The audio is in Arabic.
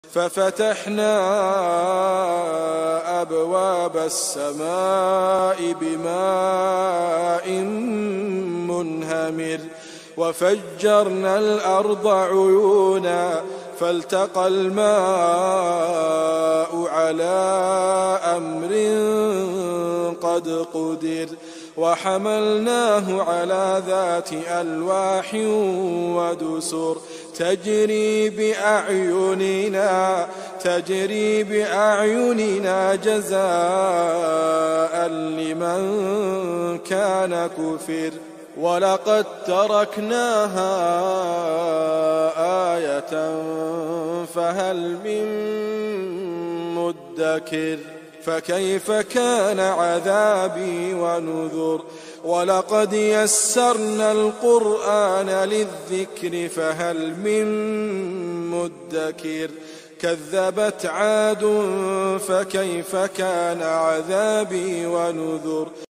ففتحنا أبواب السماء بماء منهمر وفجرنا الأرض عيونا فالتقى الماء على أمر قد قدر وحملناه على ذات ألواح ودسر تجري بأعيننا جزاء لمن كان كفر ولقد تركناها آية فهل من مدكر فكيف كان عذابي ونذر ولقد يسرنا القرآن للذكر فهل من مدكر كذبت عاد فكيف كان عذابي ونذر